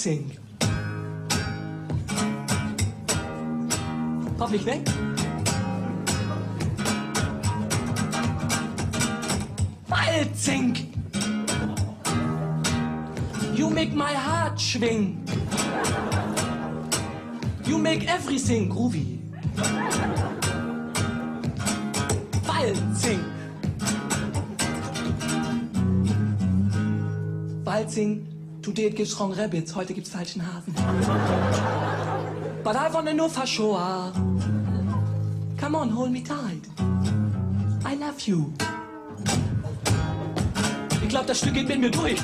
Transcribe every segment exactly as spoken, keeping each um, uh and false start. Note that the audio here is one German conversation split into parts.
Walzing. Hoffentlich weg. Walzing. You make my heart schwing. You make everything groovy. Walzing. Walzing, today it gives wrong rabbits, heute gibt's falschen Hasen. But I wanna know for sure. Come on, hold me tight. I love you. Ich glaub, das Stück geht mit mir durch.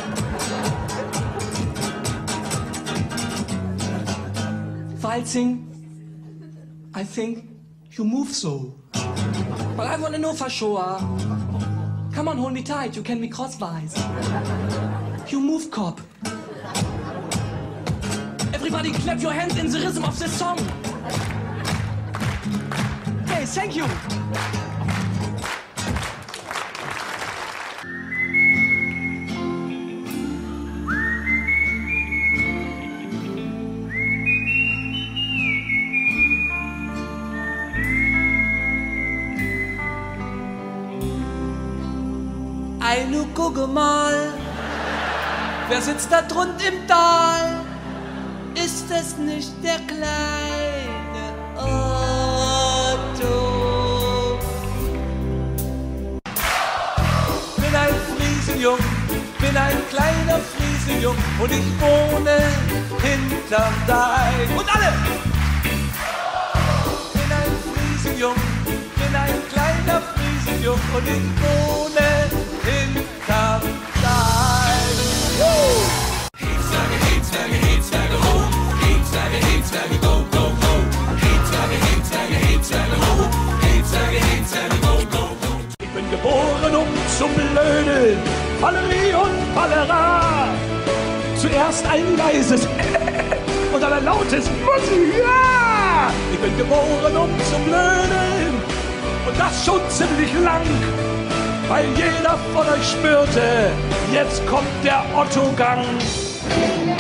Walzing, I think you move so. But I wanna know for sure. Come on, hold me tight, you can be crosswise. You move, cop. Everybody clap your hands in the rhythm of this song. Hey, thank you. Ei, nu gucke mal, wer sitzt da drunten im Tal? Ist es nicht der kleine Otto? Bin ein Friesenjung, bin ein kleiner Friesenjung und ich wohne hinterm Deich. Und alle! Bin ein Friesenjung, bin ein kleiner Friesenjung und ich wohne hinterm Deich. Hetzwerke, Hetzwerke, Hetzwerke, ho! Hetzwerke, Hetzwerke, go, go, go! Hetzwerke, Hetzwerke, Hetzwerke, ho! Hetzwerke, Hetzwerke, go, go, go! Ich bin geboren, um zu blödeln, Valerie und Valera. Zuerst ein leises und dann ein lautes Musik, ja! Ich bin geboren, um zu blödeln und das schon ziemlich lang, weil jeder von euch spürte, jetzt kommt der Otto-Gang.